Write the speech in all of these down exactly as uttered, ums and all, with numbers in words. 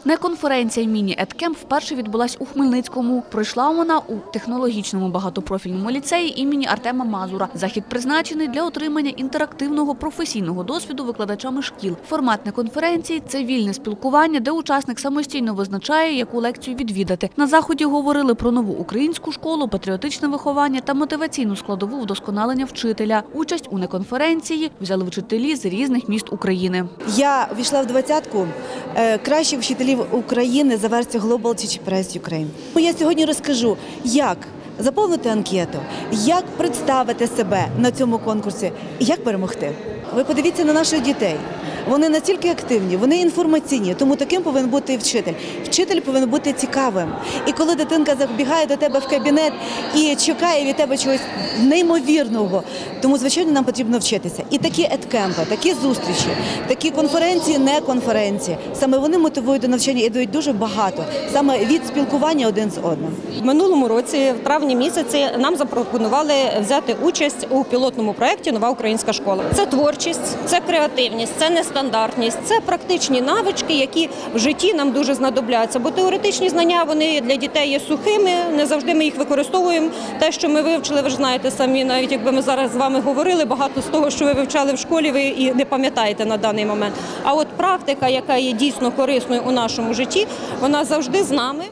Неконференція «Міні-Едкемп» вперше відбулась у Хмельницькому. Пройшла вона у технологічному багатопрофільному ліцеї імені Артема Мазура. Захід призначений для отримання інтерактивного професійного досвіду викладачами шкіл. Формат неконференції – це вільне спілкування, де учасник самостійно визначає, яку лекцію відвідати. На заході говорили про нову українську школу, патріотичне виховання та мотиваційну складову вдосконалення вчителя. Участь у неконференції взяли вчителі з різних міст України. Я війшла в двадцятку кращих вчителів України за версією Global Teacher Prize Ukraine. Я сьогодні розкажу, як заповнити анкету, як представити себе на цьому конкурсі і як перемогти. Ви подивіться на наших дітей. Вони настільки активні, вони інформаційні, тому таким повинен бути і вчитель. Вчитель повинен бути цікавим. І коли дитинка забігає до тебе в кабінет і чекає від тебе чогось неймовірного, тому, звичайно, нам потрібно вчитися. І такі едкемпи, такі зустрічі, такі конференції, не конференції. Саме вони мотивують до навчання і дають дуже багато, саме від спілкування один з одним. В минулому році, в травні місяці, нам запропонували взяти участь у пілотному проєкті «Нова українська школа». Це творчість, це креативність, це не стандартність, це практичні навички, які в житті нам дуже знадобляться, бо теоретичні знання, вони для дітей є сухими, не завжди ми їх використовуємо. Те, що ми вивчили, ви ж знаєте самі, навіть якби ми зараз з вами говорили, багато з того, що ви вивчали в школі, ви і не пам'ятаєте на даний момент. А от практика, яка є дійсно корисною у нашому житті, вона завжди з нами.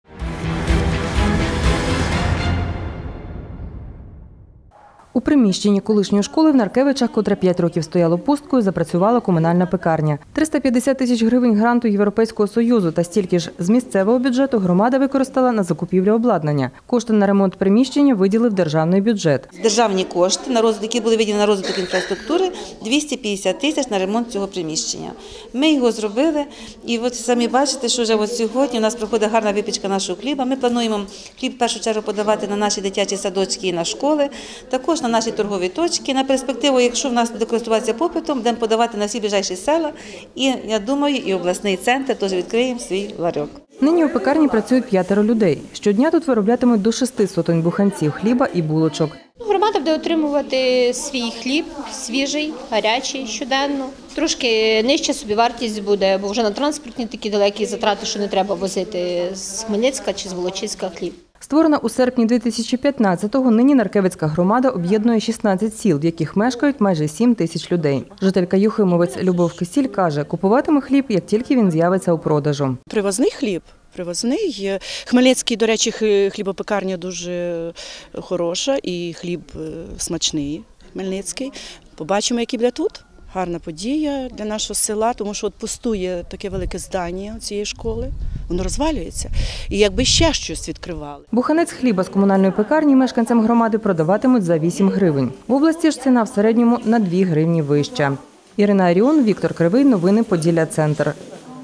У приміщенні колишньої школи в Наркевичах, котре п'ять років стояло пусткою, запрацювала комунальна пекарня. триста п'ятдесят тисяч гривень гранту Європейського Союзу та стільки ж з місцевого бюджету громада використала на закупівлю обладнання. Кошти на ремонт приміщення виділив державний бюджет. Державні кошти, на розвиток, які були виділені на розвиток інфраструктури, двісті п'ятдесят тисяч на ремонт цього приміщення. Ми його зробили, і от самі бачите, що вже от сьогодні у нас проходить гарна випічка нашого хліба. Ми плануємо хліб в першу чергу подавати на наші дитячі садочки і на школи, також на наші торгові точки. На перспективу, якщо в нас буде користуватися попитом, будемо подавати на всі ближайші села. І, я думаю, і обласний центр теж відкриємо свій ларьок. Нині у пекарні працюють п'ятеро людей. Щодня тут вироблятимуть до шести сотень буханців хліба і булочок. Громада буде отримувати свій хліб, свіжий, гарячий, щоденно. Трошки нижча собівартість буде, бо вже на транспортні такі далекі затрати, що не треба возити з Хмельницька чи з Волочиська хліб. Створена у серпні дві тисячі п'ятнадцятого, нині Наркевицька громада об'єднує шістнадцять сіл, в яких мешкають майже сім тисяч людей. Жителька Юхимовець Любов Кисіль каже, купуватиме хліб, як тільки він з'явиться у продажу. Привозний хліб. Привозний. Хмельницький, до речі, хлібопекарня дуже хороша і хліб смачний хмельницький. Побачимо, який буде тут. Гарна подія для нашого села, тому що от пустує таке велике здання цієї школи, воно розвалюється. І якби ще щось відкривали. Буханець хліба з комунальної пекарні мешканцям громади продаватимуть за вісім гривень. В області ж ціна в середньому на дві гривні вища. Ірина Аріон, Віктор Кривий, новини Поділля Центр.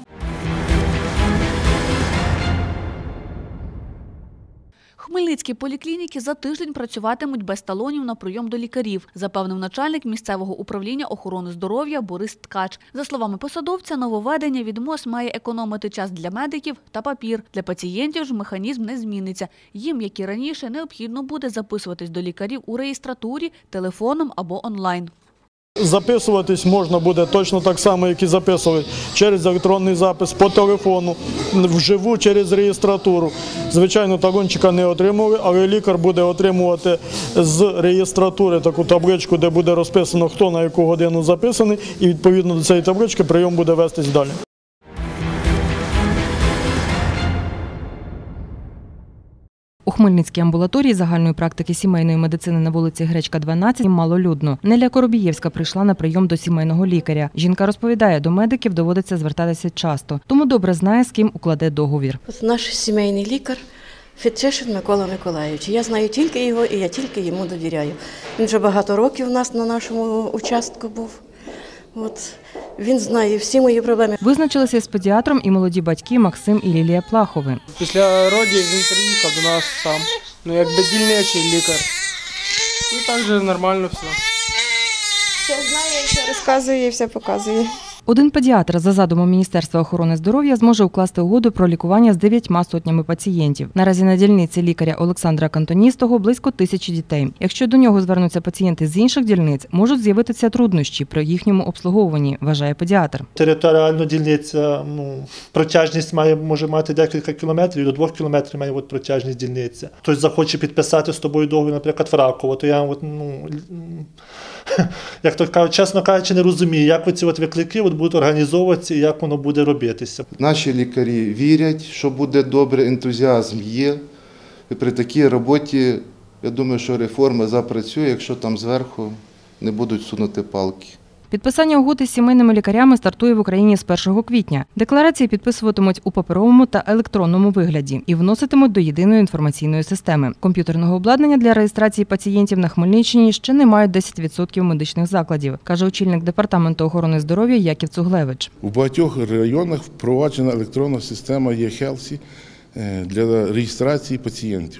Хмельницькі поліклініки за тиждень працюватимуть без талонів на прийом до лікарів, запевнив начальник місцевого управління охорони здоров'я Борис Ткач. За словами посадовця, нововведення від МОЗ має економити час для медиків та папір. Для пацієнтів ж механізм не зміниться. Їм, як і раніше, необхідно буде записуватись до лікарів у реєстратурі, телефоном або онлайн. Записуватись можна буде точно так само, як і записувати через електронний запис, по телефону, вживу через реєстратуру. Звичайно, талончика не отримали, але лікар буде отримувати з реєстратури таку табличку, де буде розписано, хто на яку годину записаний, і відповідно до цієї таблички прийом буде вестись далі. У Хмельницькій амбулаторії загальної практики сімейної медицини на вулиці Гречка, дванадцять малолюдно. Неля Коробієвська прийшла на прийом до сімейного лікаря. Жінка розповідає, до медиків доводиться звертатися часто, тому добре знає, з ким укладе договір. Наш сімейний лікар Фетчишин Микола Миколайович. Я знаю тільки його і я тільки йому довіряю. Він вже багато років у нас на нашому участку був. От. Він знає всі мої проблеми. Визначилися з педіатром і молоді батьки Максим і Лілія Плахови. Після родів він приїхав до нас сам, ну якби дільничий лікар. Ну так же нормально все. Все знає, все розказує, все показує. Один педіатр за задумом Міністерства охорони здоров'я зможе укласти угоду про лікування з дев'ятьма сотнями пацієнтів. Наразі на дільниці лікаря Олександра Кантоністого близько тисячі дітей. Якщо до нього звернуться пацієнти з інших дільниць, можуть з'явитися труднощі при їхньому обслуговуванні, вважає педіатр. Територіально дільниця, ну, протяжність має, може мати декілька кілометрів, до двох кілометрів має от протяжність дільниця. Хтось захоче підписати з тобою договір, наприклад, в Раково, то я от, ну, як то кажуть, чесно кажучи, не розумію, як ці от виклики от будуть організовуватися і як воно буде робитися. Наші лікарі вірять, що буде добре, ентузіазм є. І при такій роботі, я думаю, що реформа запрацює, якщо там зверху не будуть сунути палки. Підписання угоди з сімейними лікарями стартує в Україні з першого квітня. Декларації підписуватимуть у паперовому та електронному вигляді і вноситимуть до єдиної інформаційної системи. Комп'ютерного обладнання для реєстрації пацієнтів на Хмельниччині ще не мають десять відсотків медичних закладів, каже очільник департаменту охорони здоров'я Яків Цуглевич. У багатьох районах впроваджена електронна система Є-Хелсі для реєстрації пацієнтів.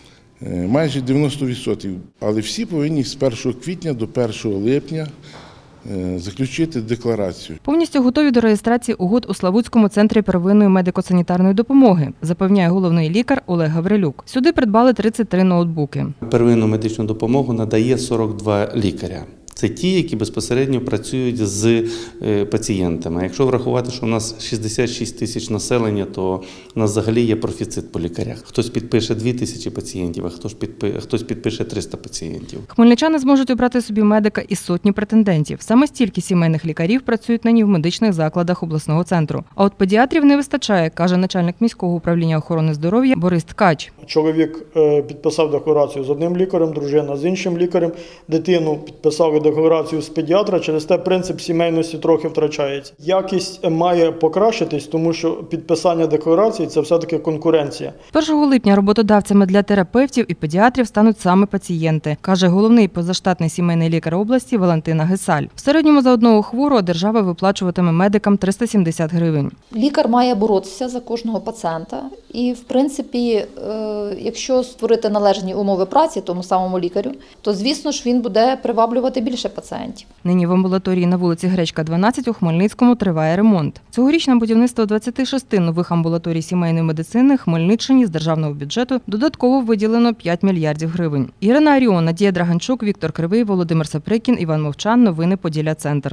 Майже дев'яносто відсотків, але всі повинні з першого квітня до першого липня заключити декларацію. Повністю готові до реєстрації угод у Славутському центрі первинної медико-санітарної допомоги, запевняє головний лікар Олег Гаврилюк. Сюди придбали тридцять три ноутбуки. Первинну медичну допомогу надає сорок два лікаря. Це ті, які безпосередньо працюють з пацієнтами. Якщо врахувати, що у нас шістдесят шість тисяч населення, то у нас взагалі є профіцит по лікарях. Хтось підпише дві тисячі пацієнтів, а хтось підпише триста пацієнтів. Хмельничани зможуть обрати собі медика із сотні претендентів. Саме стільки сімейних лікарів працюють нині в медичних закладах обласного центру. А от педіатрів не вистачає, каже начальник міського управління охорони здоров'я Борис Ткач. Чоловік підписав декларацію з одним лікарем, дружина з іншим лікарем, дитину підписали декларацію з педіатра, через те принцип сімейності трохи втрачається. Якість має покращитись, тому що підписання декларації – це все-таки конкуренція. першого липня роботодавцями для терапевтів і педіатрів стануть саме пацієнти, каже головний позаштатний сімейний лікар області Валентина Гесаль. В середньому за одного хворого держава виплачуватиме медикам триста сімдесят гривень. Лікар має боротися за кожного пацієнта і, в принципі, якщо створити належні умови праці тому самому лікарю, то, звісно ж, він буде приваблювати більше пацієнтів. Нині в амбулаторії на вулиці Гречка, дванадцять у Хмельницькому триває ремонт. Цьогоріч на будівництво двадцяти шести нових амбулаторій сімейної медицини Хмельниччині з державного бюджету додатково виділено п'ять мільярдів гривень. Ірина Аріон, Надія Драганчук, Віктор Кривий, Володимир Саприкін, Іван Мовчан. Новини Поділля-Центр.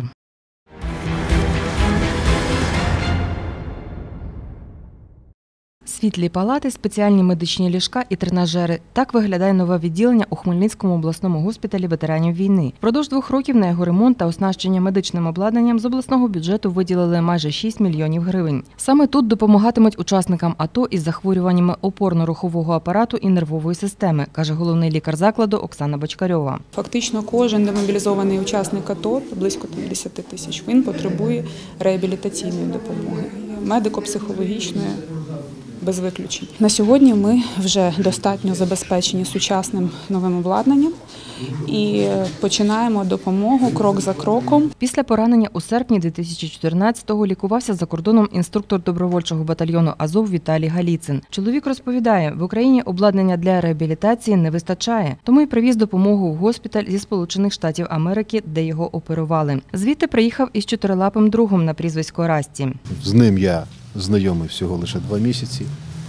Світлі палати, спеціальні медичні ліжка і тренажери. Так виглядає нове відділення у Хмельницькому обласному госпіталі ветеранів війни. Впродовж двох років на його ремонт та оснащення медичним обладнанням з обласного бюджету виділили майже шість мільйонів гривень. Саме тут допомагатимуть учасникам АТО із захворюваннями опорно-рухового апарату і нервової системи, каже головний лікар закладу Оксана Бочкарьова. Фактично кожен демобілізований учасник АТО, близько десять тисяч, він потребує реабілітаційної допомоги, медико-психологічної, без виключень. На сьогодні ми вже достатньо забезпечені сучасним новим обладнанням і починаємо допомогу крок за кроком. Після поранення у серпні дві тисячі чотирнадцятого лікувався за кордоном інструктор добровольчого батальйону «Азов» Віталій Галіцин. Чоловік розповідає, в Україні обладнання для реабілітації не вистачає, тому й привіз допомогу в госпіталь зі Сполучених Штатів Америки, де його оперували. Звідти приїхав із чотирилапим другом на прізвисько Расті. З ним я знайомий всього лише два місяці,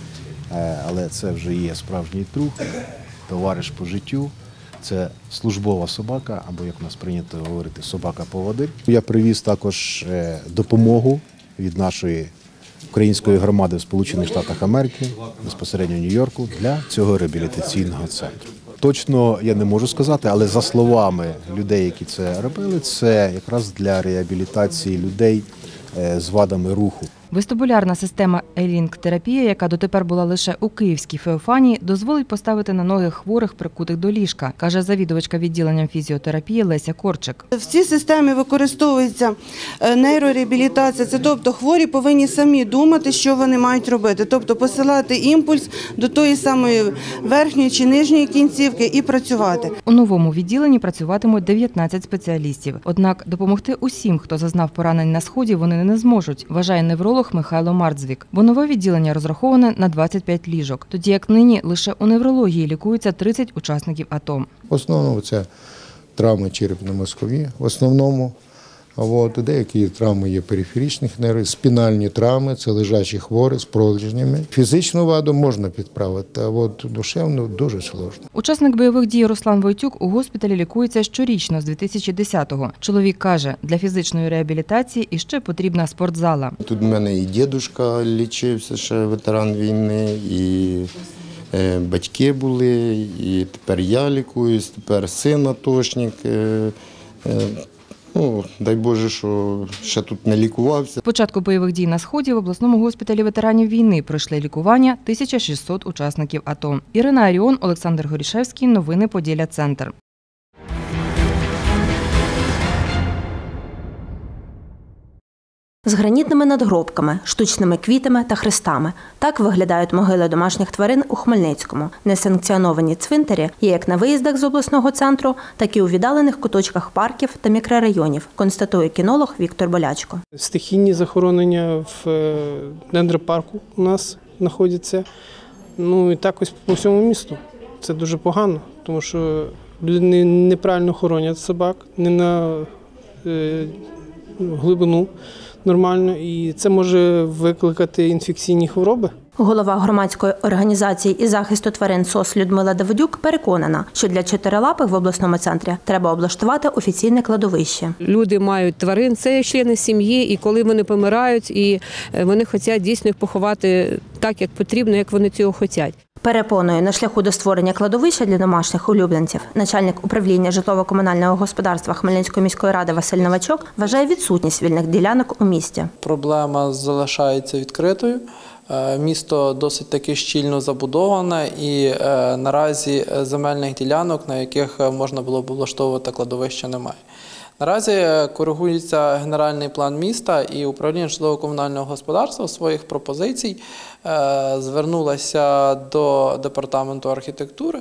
але це вже є справжній друг, товариш по життю. Це службова собака, або, як у нас прийнято говорити, собака-поводир. Я привіз також допомогу від нашої української громади в Сполучених Штатах Америки, безпосередньо в Нью-Йорку, для цього реабілітаційного центру. Точно я не можу сказати, але за словами людей, які це робили, це якраз для реабілітації людей з вадами руху. Вестибулярна система елінг-терапія, яка дотепер була лише у Київській Феофанії, дозволить поставити на ноги хворих, прикутих до ліжка, каже завідувачка відділенням фізіотерапії Леся Корчик. В цій системі використовується нейрореабілітація, це тобто хворі повинні самі думати, що вони мають робити, тобто посилати імпульс до тої самої верхньої чи нижньої кінцівки і працювати. У новому відділенні працюватимуть дев'ятнадцять спеціалістів. Однак допомогти усім, хто зазнав поранень на сході, вони не зможуть, вважає невролог Михайло Мардзвік, бо нове відділення розраховане на двадцять п'ять ліжок, тоді як нині лише у неврології лікуються тридцять учасників АТО. В основному це травми черепно-мозкові, в основному А от, деякі травми є периферичних нервів, спінальні травми, це лежачі хворі з пролежнями. Фізичну ваду можна підправити, а от душевну дуже складно. Учасник бойових дій Руслан Войтюк у госпіталі лікується щорічно з дві тисячі десятого. Чоловік каже, для фізичної реабілітації іще потрібна спортзала. Тут в мене і дідусь лічився, ще ветеран війни, і батьки були, і тепер я лікуюсь, тепер син атошник. Ну, дай Боже, що ще тут не лікувався. З початку бойових дій на Сході в обласному госпіталі ветеранів війни пройшли лікування тисяча шістсот учасників АТО. Ірина Аріон, Олександр Горішевський. Новини Поділля Центр. З гранітними надгробками, штучними квітами та хрестами. Так виглядають могили домашніх тварин у Хмельницькому. Несанкціоновані цвинтарі є як на виїздах з обласного центру, так і у віддалених куточках парків та мікрорайонів, констатує кінолог Віктор Болячко. Стихійні захоронення в дендропарку у нас знаходяться. Ну і так ось по всьому місту. Це дуже погано, тому що люди неправильно хоронять собак, не на е, глибину нормально, і це може викликати інфекційні хвороби. Голова громадської організації із захисту тварин СОС Людмила Давидюк переконана, що для чотирилапих в обласному центрі треба облаштувати офіційне кладовище. Люди мають тварин, це члени сім'ї, і коли вони помирають, і вони хочуть дійсно їх поховати так, як потрібно, як вони цього хочуть. Переконує, на шляху до створення кладовища для домашніх улюбленців начальник управління житлово-комунального господарства Хмельницької міської ради Василь Новачок вважає відсутність вільних ділянок у місті. Проблема залишається відкритою. Місто досить таки щільно забудоване і наразі земельних ділянок, на яких можна було б облаштовувати кладовище, немає. Наразі коригується генеральний план міста, і управління житлово-комунального господарства своїх пропозицій звернулося до департаменту архітектури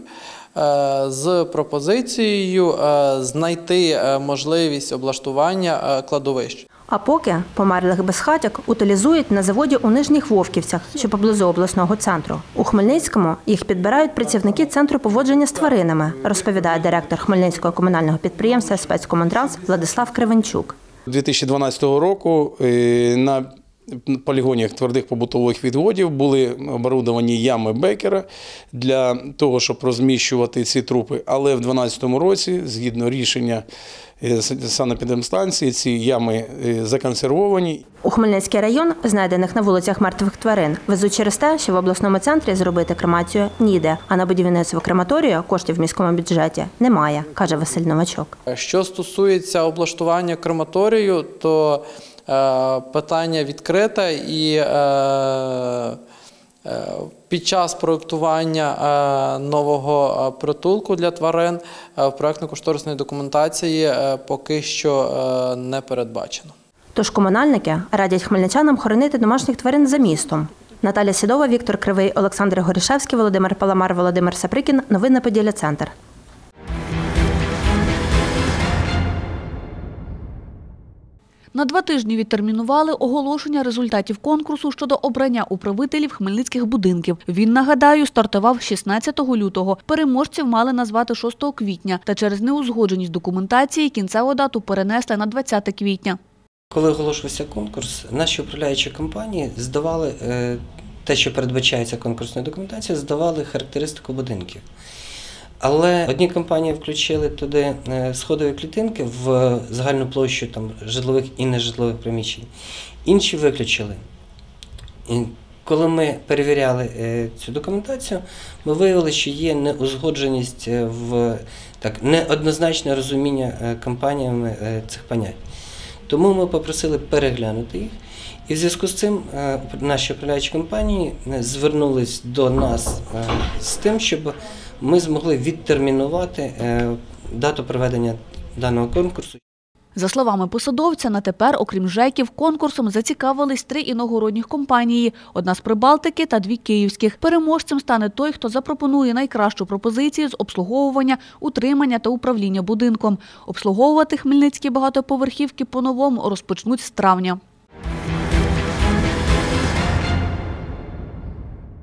з пропозицією знайти можливість облаштування кладовищ. А поки померлих безхатяк утилізують на заводі у Нижніх Вовківцях, що поблизу обласного центру. У Хмельницькому їх підбирають працівники Центру поводження з тваринами, розповідає директор Хмельницького комунального підприємства «Спецкомунтранс» Владислав Кривенчук. дві тисячі дванадцятого року на полігоні твердих побутових відходів були оборудовані ями Беккера для того, щоб розміщувати ці трупи. Але в дві тисячі дванадцятому році, згідно рішення санепідемстанції, ці ями законсервовані. У Хмельницький район знайдених на вулицях мертвих тварин везуть через те, що в обласному центрі зробити кремацію ніде, а на будівництво крематорію коштів в міському бюджеті немає, каже Василь Новачок. Що стосується облаштування крематорію, то е, питання відкрите і е, під час проєктування нового притулку для тварин в проєктно-кошторисної документації поки що не передбачено. Тож комунальники радять хмельничанам хоронити домашніх тварин за містом. Наталя Сідова, Віктор Кривий, Олександр Горішевський, Володимир Паламар, Володимир Саприкін. Новини Поділля Центр. На два тижні відтермінували оголошення результатів конкурсу щодо обрання управителів хмельницьких будинків. Він, нагадаю, стартував шістнадцятого лютого. Переможців мали назвати шостого квітня, та через неузгодженість документації кінцеву дату перенесли на двадцяте квітня. Коли оголошувався конкурс, наші управляючі компанії здавали те, що передбачається конкурсною документацією, здавали характеристику будинків. Але одні компанії включили туди сходові клітинки в загальну площу там, житлових і нежитлових приміщень, інші виключили. І коли ми перевіряли цю документацію, ми виявили, що є неузгодженість в так, неоднозначне розуміння компаніями цих понять. Тому ми попросили переглянути їх. І в зв'язку з цим наші управляючі компанії звернулись до нас з тим, щоб ми змогли відтермінувати дату проведення даного конкурсу. За словами посадовця, на тепер, окрім ЖЕКів, конкурсом зацікавились три іногородніх компанії. Одна з Прибалтики та дві київських. Переможцем стане той, хто запропонує найкращу пропозицію з обслуговування, утримання та управління будинком. Обслуговувати хмельницькі багатоповерхівки по-новому розпочнуть з травня.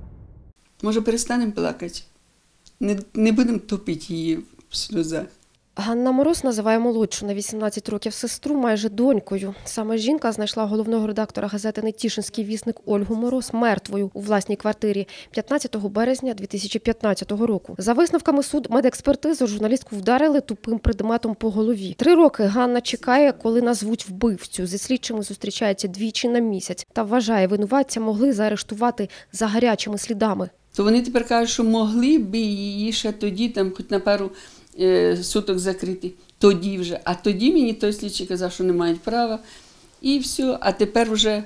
Може, перестанемо плакати? Не, не будемо топити її в сльозах. Ганна Мороз називає молодшу на вісімнадцять років сестру майже донькою. Саме жінка знайшла головного редактора газети «Нетішинський вісник» Ольгу Мороз мертвою у власній квартирі п'ятнадцятого березня дві тисячі п'ятнадцятого року. За висновками судмедекспертизи журналістку вдарили тупим предметом по голові. Три роки Ганна чекає, коли назвуть вбивцю. Зі слідчими зустрічається двічі на місяць та вважає, винуватця могли заарештувати за гарячими слідами. То вони тепер кажуть, що могли б її ще тоді, там, хоч на пару е, суток закрити, тоді вже. А тоді мені той слідчий казав, що не мають права. І все. А тепер вже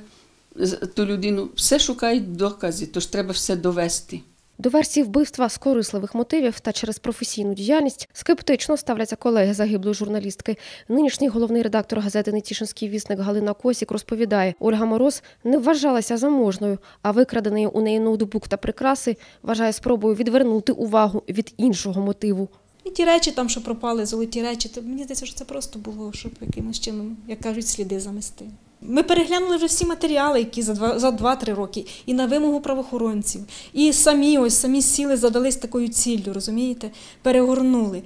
ту людину все шукають докази, тож треба все довести. До версії вбивства з корисливих мотивів та через професійну діяльність скептично ставляться колеги загиблої журналістки. Нинішній головний редактор газети «Нетішинський вісник» Галина Косік розповідає, Ольга Мороз не вважалася заможною, а викрадений у неї ноутбук та прикраси вважає спробою відвернути увагу від іншого мотиву. І ті речі там, що пропали, золоті речі, то мені здається, що це просто було, щоб якимось чином, як кажуть, сліди замести. Ми переглянули вже всі матеріали, які за два-три роки, і на вимогу правоохоронців, і самі ось, самі сіли, задались такою ціллю, розумієте, перегорнули.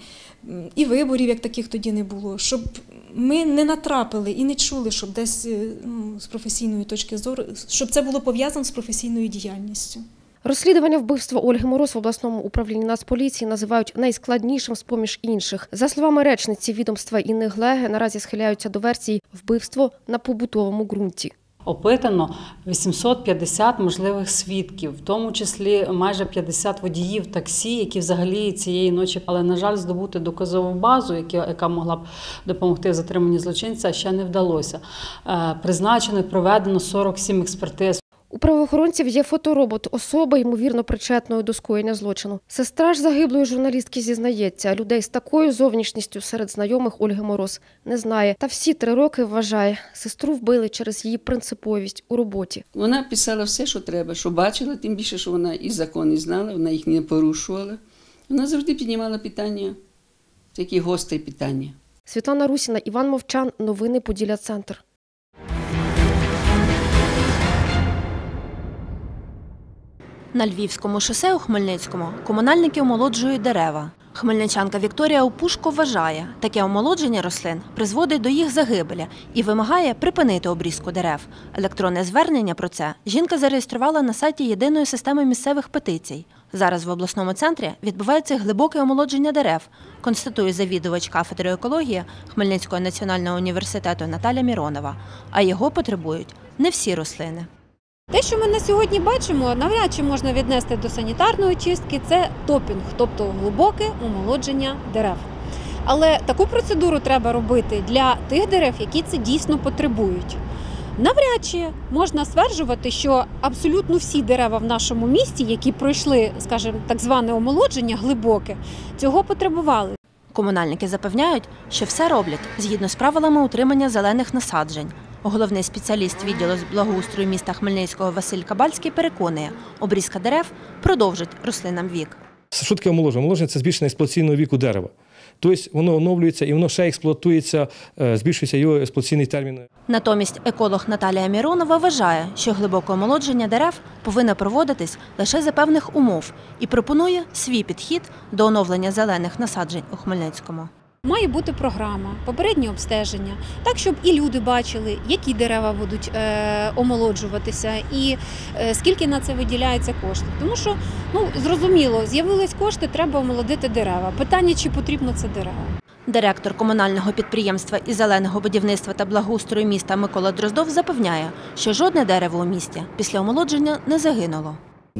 І виборів, як таких тоді не було, щоб ми не натрапили і не чули, щоб десь ну, з професійної точки зору, щоб це було пов'язано з професійною діяльністю. Розслідування вбивства Ольги Мороз в обласному управлінні Нацполіції називають найскладнішим з-поміж інших. За словами речниці відомства Інни Глеги, наразі схиляються до версії вбивство на побутовому ґрунті. Опитано вісімсот п'ятдесят можливих свідків, в тому числі майже п'ятдесят водіїв таксі, які взагалі цієї ночі, але, на жаль, здобути доказову базу, яка могла б допомогти в затриманні злочинця, ще не вдалося. Призначено і проведено сорок сім експертиз. У правоохоронців є фоторобот особи, ймовірно, причетної до скоєння злочину. Сестра ж загиблої журналістки зізнається, людей з такою зовнішністю серед знайомих Ольги Мороз не знає. Та всі три роки вважає, сестру вбили через її принциповість у роботі. Вона писала все, що треба, що бачила, тим більше, що вона і закони знала, вона їх не порушувала. Вона завжди піднімала питання, такі гострі питання. Світлана Русіна, Іван Мовчан, новини Поділля-Центр. На Львівському шосе у Хмельницькому комунальники омолоджують дерева. Хмельничанка Вікторія Опушко вважає, таке омолодження рослин призводить до їх загибелі і вимагає припинити обрізку дерев. Електронне звернення про це жінка зареєструвала на сайті єдиної системи місцевих петицій. Зараз в обласному центрі відбувається глибоке омолодження дерев, констатує завідувач кафедри екології Хмельницького національного університету Наталя Міронова. А його потребують не всі рослини. Те, що ми на сьогодні бачимо, навряд чи можна віднести до санітарної чистки, це топінг, тобто глибоке омолодження дерев. Але таку процедуру треба робити для тих дерев, які це дійсно потребують. Навряд чи можна стверджувати, що абсолютно всі дерева в нашому місті, які пройшли, скажімо, так зване омолодження глибоке, цього потребували. Комунальники запевняють, що все роблять згідно з правилами утримання зелених насаджень. Головний спеціаліст відділу з благоустрою міста Хмельницького Василь Кабальський переконує, обрізка дерев продовжить рослинам вік. Що таке омоложення? Омоложення – це збільшення експлуатаційного віку дерева. Тобто воно оновлюється і воно ще експлуатується, збільшується його експлуатаційний термін. Натомість еколог Наталія Міронова вважає, що глибоке омолодження дерев повинно проводитись лише за певних умов і пропонує свій підхід до оновлення зелених насаджень у Хмельницькому. Має бути програма, попереднє обстеження, так, щоб і люди бачили, які дерева будуть е, омолоджуватися і е, скільки на це виділяється коштів. Тому що, ну, зрозуміло, з'явились кошти, треба омолодити дерева. Питання, чи потрібно це дерева. Директор комунального підприємства із зеленого будівництва та благоустрою міста Микола Дроздов запевняє, що жодне дерево у місті після омолодження не загинуло.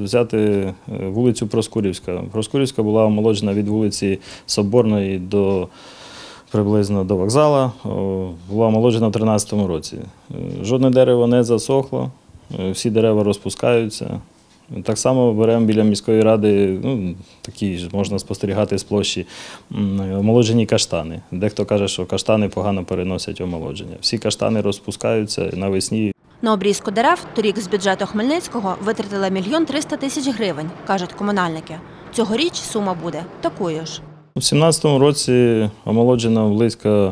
Взяти вулицю Проскурівська. Проскурівська була омолоджена від вулиці Соборної до приблизно до вокзалу. Була омолоджена в тринадцятому році. Жодне дерево не засохло, всі дерева розпускаються. Так само беремо біля міської ради, ну, такі ж можна спостерігати з площі, омолоджені каштани. Дехто каже, що каштани погано переносять омолодження. Всі каштани розпускаються навесні. На обрізку дерев торік з бюджету Хмельницького витратили мільйон триста тисяч гривень, кажуть комунальники. Цьогоріч сума буде такою ж. У сімнадцятому році омолоджено близько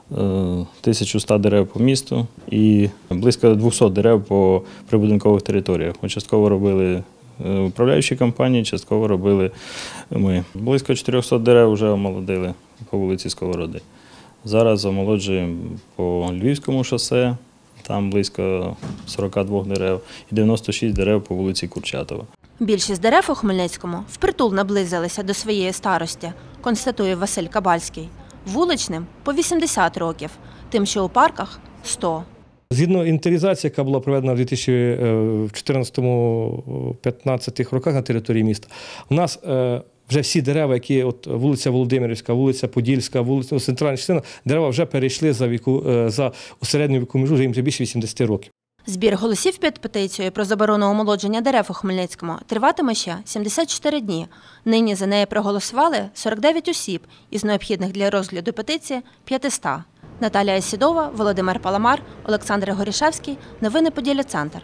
тисяча сто дерев по місту і близько двохсот дерев по прибудинкових територіях. Ми частково робили управляючі компанії, частково робили ми. Близько чотирьохсот дерев вже омолодили по вулиці Сковороди. Зараз омолоджуємо по Львівському шосе, там близько сорок два дерев, і дев'яносто шість дерев по вулиці Курчатова. Більшість дерев у Хмельницькому впритул наблизилися до своєї старості, констатує Василь Кабальський. Вуличним – по вісімдесят років, тим, що у парках – сто. Згідно інвентаризації, яка була проведена в дві тисячі чотирнадцятому - п'ятнадцятому роках на території міста, у нас вже всі дерева, які от вулиця Володимирівська, вулиця Подільська, вулиця центральна частина, дерева вже перейшли за віку за середню віку межу, вже їм більше вісімдесят років. Збір голосів під петицією про заборону омолодження дерев у Хмельницькому триватиме ще сімдесят чотири дні. Нині за неї проголосували сорок дев'ять осіб із необхідних для розгляду петиції п'ятсот. Наталія Сідова, Володимир Паламар, Олександр Горішевський. Новини Поділля Центр.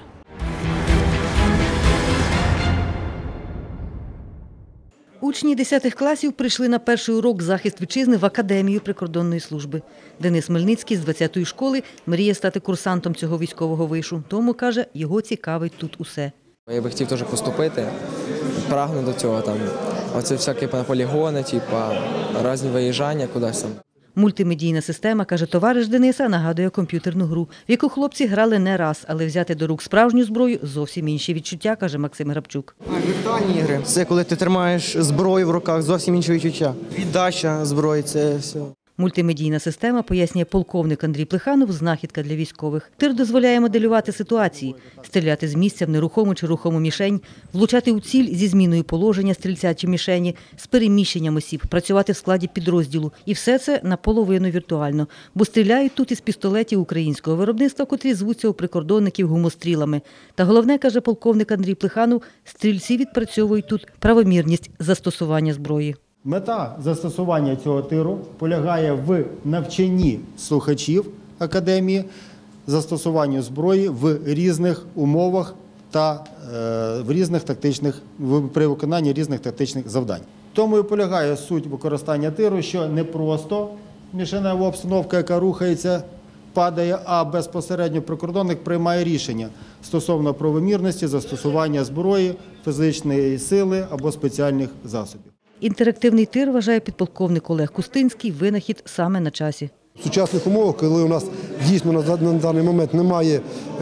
Учні десятих класів прийшли на перший урок «Захист вітчизни» в Академію прикордонної служби. Денис Мельницький з двадцятої школи мріє стати курсантом цього військового вишу. Тому, каже, його цікавить тут усе. Я би хотів теж поступити, прагну до цього. Там, оце всякі полігони, типу, різні виїжджання кудись там. Мультимедійна система, каже товариш Дениса, нагадує комп'ютерну гру, в яку хлопці грали не раз, але взяти до рук справжню зброю – зовсім інші відчуття, каже Максим Грабчук. Віртуальні ігри – це коли ти тримаєш зброю в руках, зовсім інші відчуття. Віддача зброї – це все. Мультимедійна система, пояснює полковник Андрій Плеханов, знахідка для військових. Тир дозволяє моделювати ситуації, стріляти з місця в нерухому чи рухому мішень, влучати у ціль зі зміною положення стрільця чи мішені, з переміщенням осіб, працювати в складі підрозділу. І все це наполовину віртуально, бо стріляють тут із пістолетів українського виробництва, котрі звуться у прикордонників гумострілами. Та головне, каже полковник Андрій Плеханов, стрільці відпрацьовують тут правомірність застосування зброї. Мета застосування цього тиру полягає в навчанні слухачів академії застосуванню зброї в різних умовах та е, в різних тактичних в, при виконанні різних тактичних завдань. Тому і полягає суть використання тиру, що не просто мішенева обстановка, яка рухається, падає, а безпосередньо прикордонник приймає рішення стосовно правомірності застосування зброї, фізичної сили або спеціальних засобів. Інтерактивний тир, вважає підполковник Олег Кустинський, винахід саме на часі. В сучасних умовах, коли у нас дійсно на даний момент немає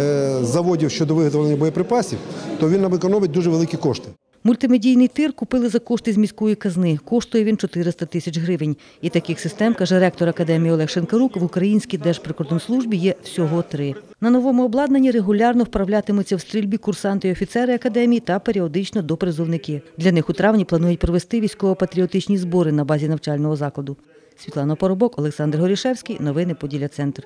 заводів щодо виготовлення боєприпасів, то він нам економить дуже великі кошти. Мультимедійний тир купили за кошти з міської казни. Коштує він чотириста тисяч гривень. І таких систем, каже ректор Академії Олег Шенкарук, в Українській Держприкордонслужбі є всього три. На новому обладнанні регулярно вправлятимуться в стрільбі курсанти і офіцери Академії та періодично допризовники. Для них у травні планують провести військово-патріотичні збори на базі навчального закладу. Світлана Поробок, Олександр Горішевський. Новини Поділля Центр.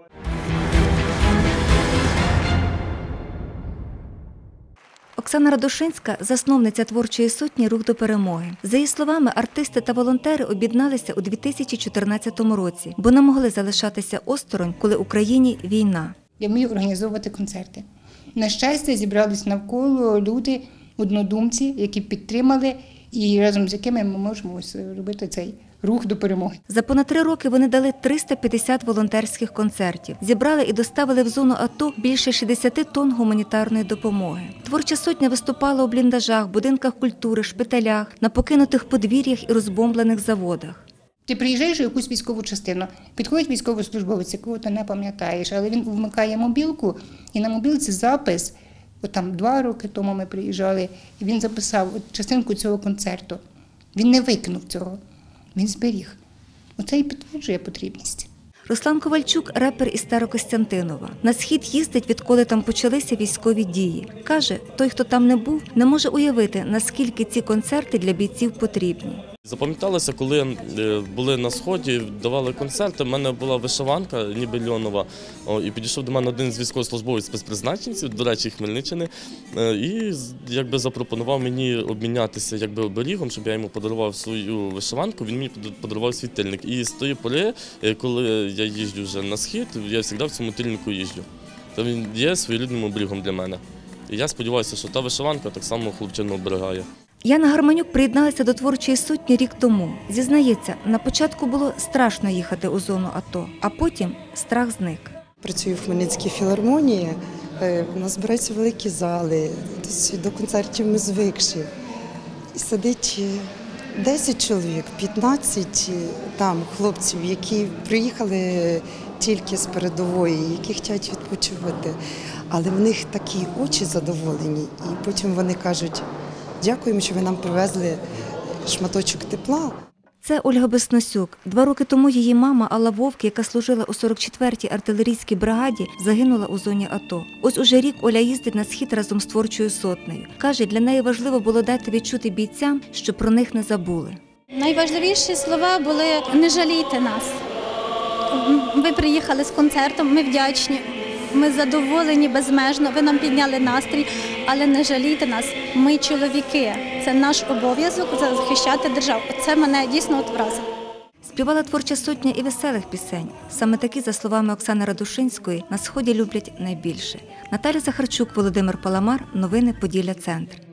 Оксана Радушинська – засновниця творчої сотні «Рух до перемоги». За її словами, артисти та волонтери об'єдналися у дві тисячі чотирнадцятому році, бо не могли залишатися осторонь, коли в Україні війна. Я вмію організовувати концерти. На щастя, зібрались навколо люди, однодумці, які підтримали і разом з якими ми можемо робити цей рух до перемоги. За понад три роки вони дали триста п'ятдесят волонтерських концертів. Зібрали і доставили в зону АТО більше шістдесят тонн гуманітарної допомоги. Творча сотня виступала у бліндажах, будинках культури, шпиталях, на покинутих подвір'ях і розбомблених заводах. Ти приїжджаєш у якусь військову частину, підходить військовослужбовець, якого ти не пам'ятаєш, але він вмикає мобілку, і на мобілці запис, от там два роки тому ми приїжджали, і він записав от частинку цього концерту. Він не викинув цього. Він зберіг. Оце і підтверджує потрібність. Руслан Ковальчук – репер із Старокостянтинова. На схід їздить, відколи там почалися військові дії. Каже, той, хто там не був, не може уявити, наскільки ці концерти для бійців потрібні. Запам'яталося, коли були на Сході, давали концерти, в мене була вишиванка, ніби льонова, і підійшов до мене один з військовослужбовців спецпризначенців, до речі, Хмельниччини, і якби запропонував мені обмінятися якби оберігом, щоб я йому подарував свою вишиванку, він мені подарував свій тильник. І з тої пори, коли я їжджу вже на Схід, я завжди в цьому тильнику їжджу. То він є своєрідним оберігом для мене. І я сподіваюся, що та вишиванка так само хлопчину оберігає. Яна Гарманюк приєдналася до творчої сотні рік тому. Зізнається, на початку було страшно їхати у зону АТО, а потім страх зник. Працюю в Хмельницькій філармонії, у нас збираються великі зали, до концертів ми звикші. І сидить десять чоловік, п'ятнадцять там хлопців, які приїхали тільки з передової, які хочуть відпочивати. Але в них такі очі задоволені. І потім вони кажуть, дякуємо, що ви нам привезли шматочок тепла. Це Ольга Безносюк. Два роки тому її мама Алла Вовк, яка служила у сорок четвертій артилерійській бригаді, загинула у зоні АТО. Ось уже рік Оля їздить на схід разом з творчою сотнею. Каже, для неї важливо було дати відчути бійцям, що про них не забули. Найважливіші слова були «не жалійте нас». Ви приїхали з концертом, ми вдячні, ми задоволені безмежно, ви нам підняли настрій, але не жалійте нас, ми чоловіки, це наш обов'язок захищати державу. Це мене дійсно от вразило. Співала творча сотня і веселих пісень. Саме такі, за словами Оксани Радушинської, на Сході люблять найбільше. Наталя Захарчук, Володимир Паламар. Новини Поділля Центр.